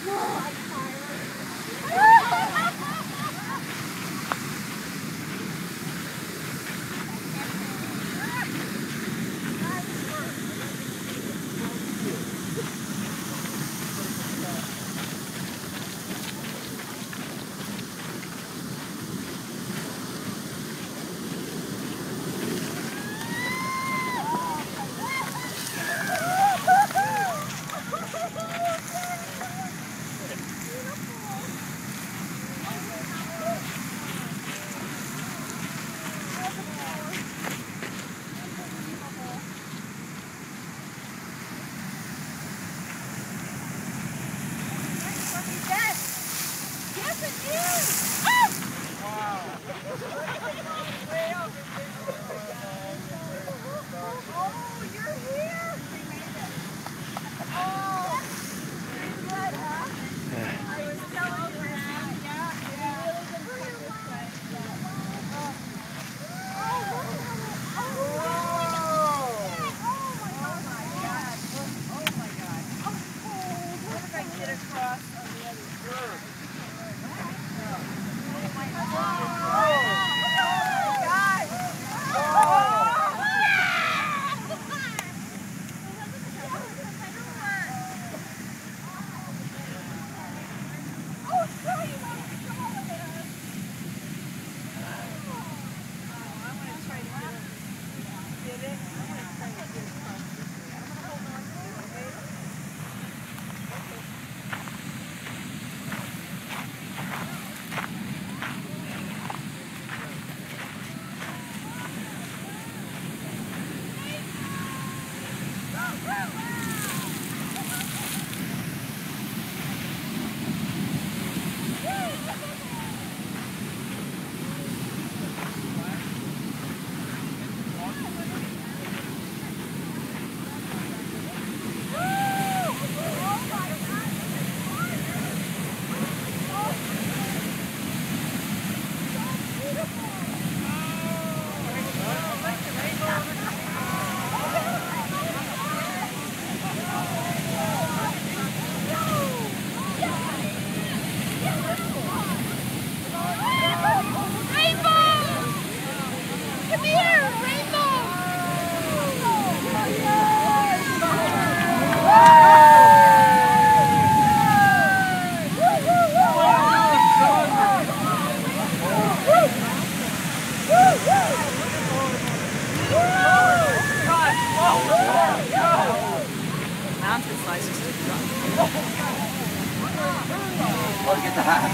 Look at that.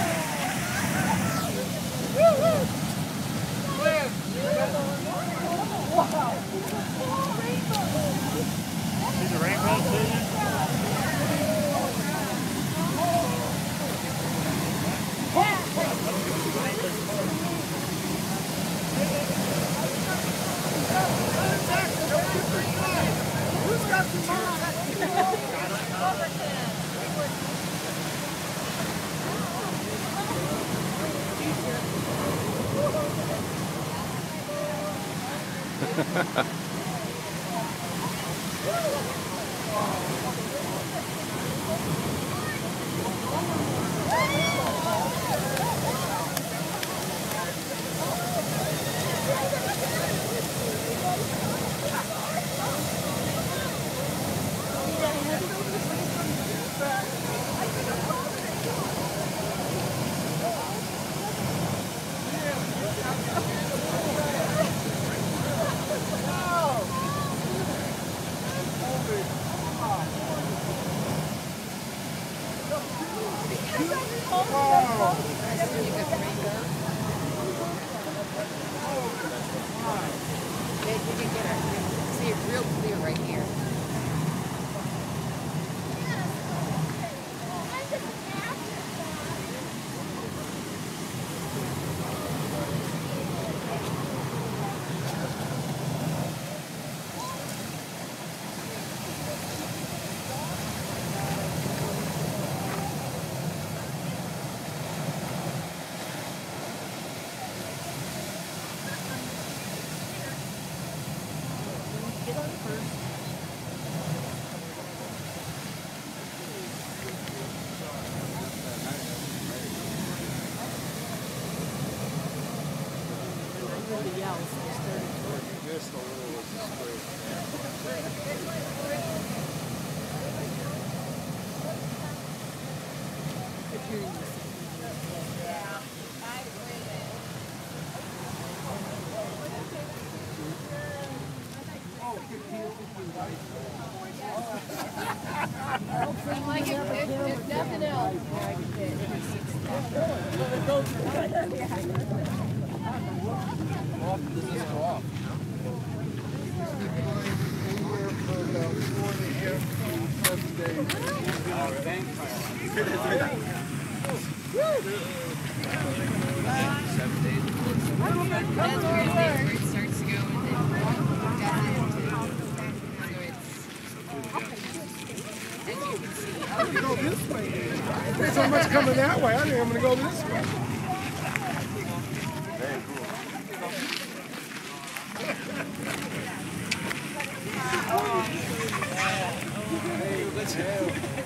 See the rainbow vision? Who's got the to Yellowstone. Just a little was straight. If you're in the city. Like if nothing else. Often does this go off? Anywhere for about 4.5 to 7 days. That's where it starts to go and then I'm gonna go this way. There's so much coming that way. I think I'm gonna go this way. Very cool. Hey, let's go.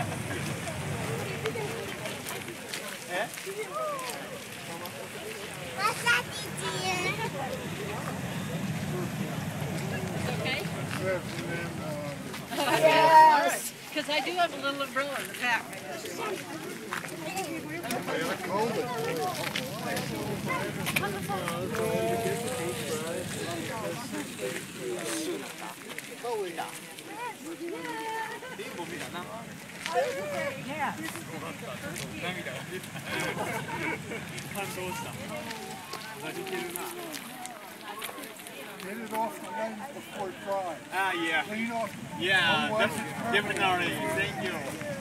What's that, dear? okay? Yes! Because I do have a little umbrella in the back. Get it off the lens before it dries. Ah, yeah. Clean off. Yeah, definitely. Thank you.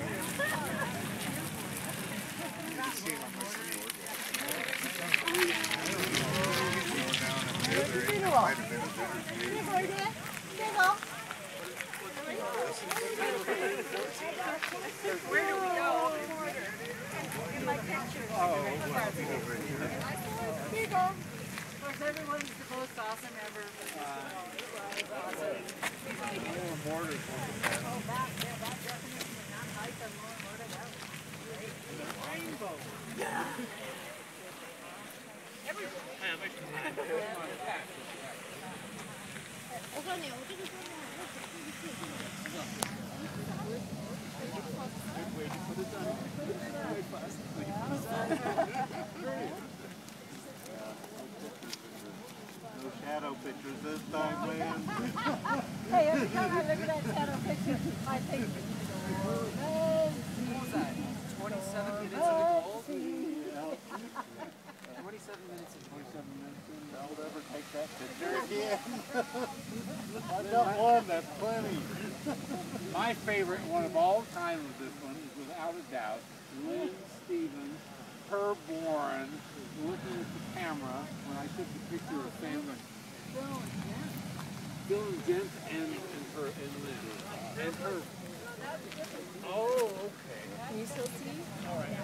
Where do we go? Here you go. Of course, everyone's the most awesome ever. No shadow pictures this time, man. Hey, every time I look at that shadow picture, I think, 27 minutes in the gold. 27 minutes in. I'll never take that picture again. I've got one, that's plenty. My favorite one of all time of this one is without a doubt Lynn Stevens, Herb Warren, looking at the camera when I took the picture of family. Dylan Gent and her and Lynn. And her. Oh, okay. Can you still see? All right.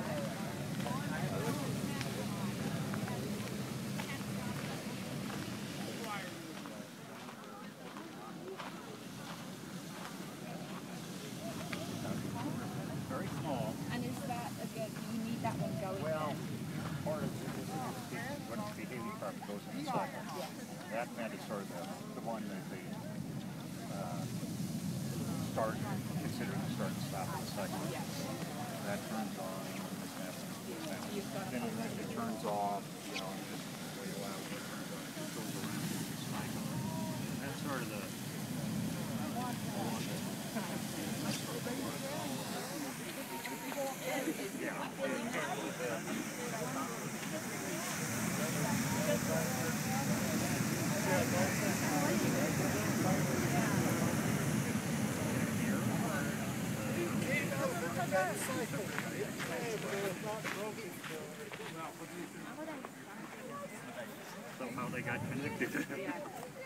Very small. And is that a good, you need that one going Well, then? part of it is what the behaving part goes in the cycle. That is sort of the one that they start, consider the start and stop of the cycle. That turns on when this happens. Then it turns off, you know, and just wait a while. It goes around the cycle. And that's sort of the somehow they got connected.